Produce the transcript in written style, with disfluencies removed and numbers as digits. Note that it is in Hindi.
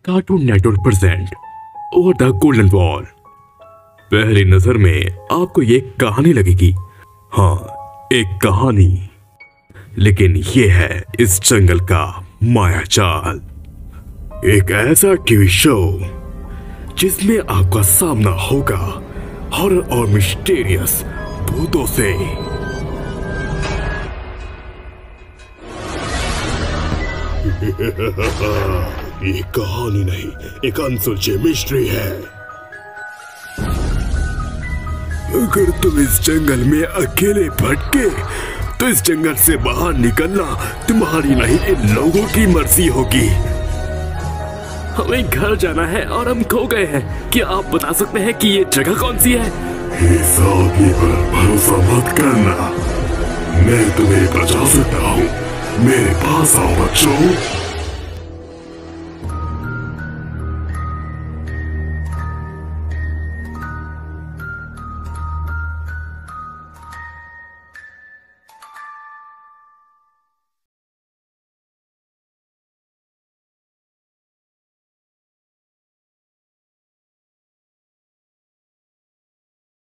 Cartoon network present over the golden wall. पहली नजर में आपको ये कहानी लगेगी, हाँ एक कहानी, लेकिन ये है इस जंगल का मायाजाल। एक ऐसा टीवी शो जिसमें आपका सामना होगा हॉरर और मिस्टीरियस भूतों से। ये कहानी नहीं, एक अनसुलझी मिस्ट्री है। अगर तुम इस जंगल में अकेले भटके तो इस जंगल से बाहर निकलना तुम्हारी नहीं, इन लोगों की मर्जी होगी। हमें घर जाना है और हम खो गए हैं। क्या आप बता सकते हैं कि ये जगह कौन सी है? इस आदमी पर भरोसा मत करना, मैं तुम्हें बचा सकता हूँ। मेरे पास आओ बच्चों।